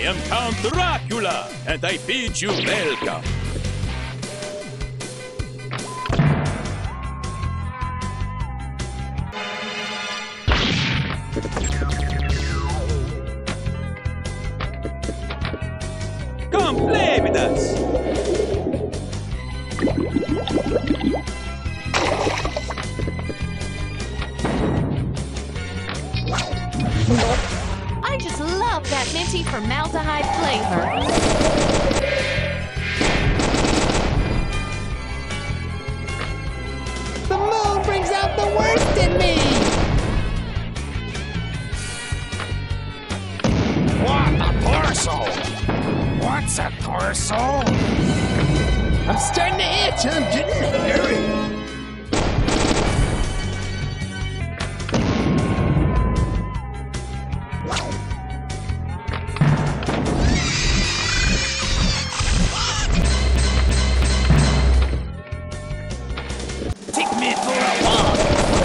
am Count Dracula, and I bid you welcome. Come play with us! I just love that minty formaldehyde flavor. The moon brings out the worst in me! What a torso! What's a torso? I'm starting to itch. I'm getting hairy. Take me for a walk.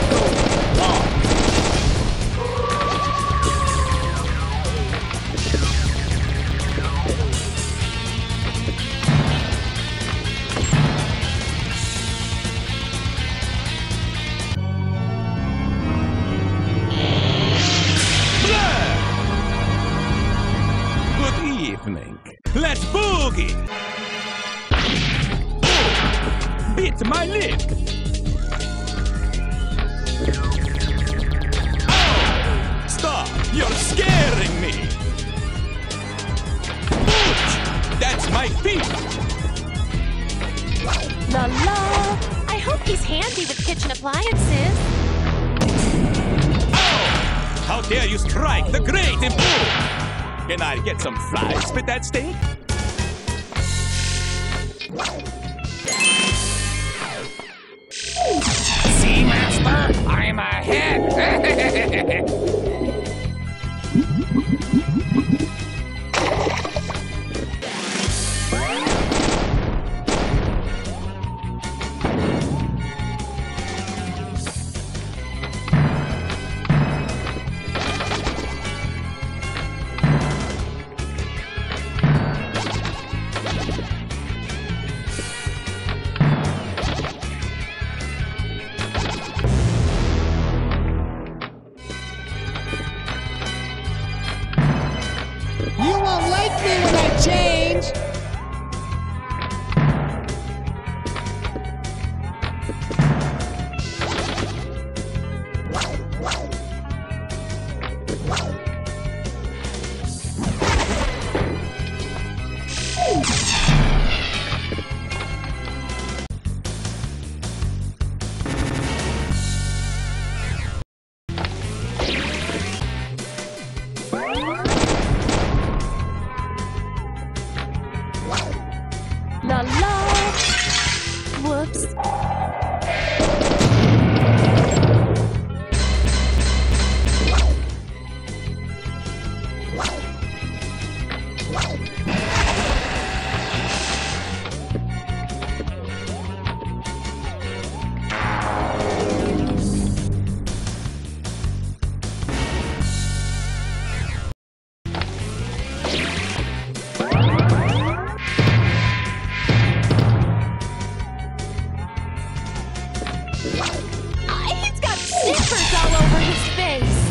Good evening. Let's boogie! Bit my lip! Oh! Stop! You're scaring me! Ouch! That's my feet! La la! I hope he's handy with kitchen appliances. Oh! How dare you strike the great Impu! Can I get some fries with that steak? See, Master? I'm ahead! You won't like me when I change! La la! Whoops. He's got zippers all over his face.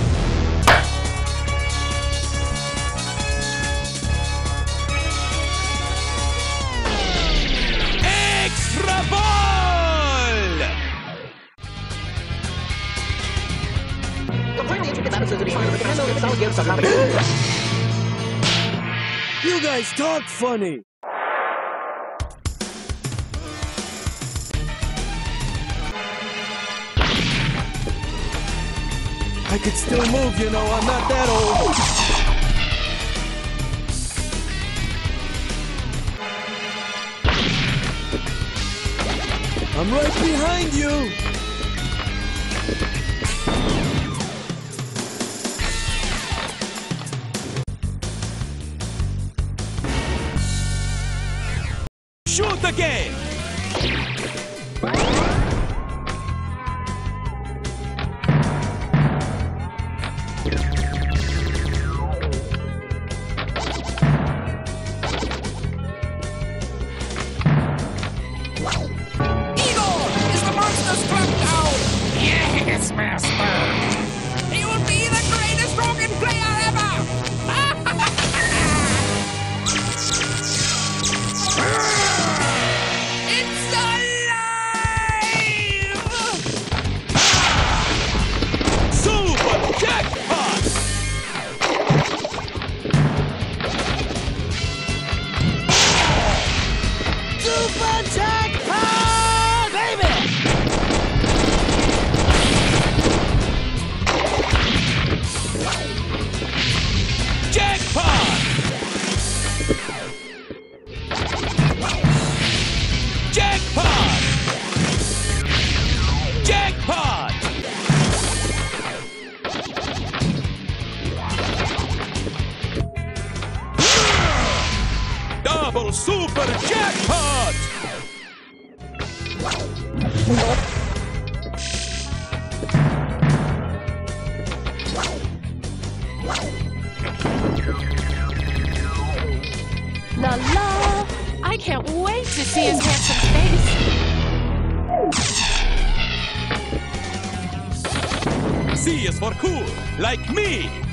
Extra ball! You guys talk funny. I could still move, you know, I'm not that old. I'm right behind you. Shoot again! La la! I can't wait to see his handsome face. C is for cool, like me.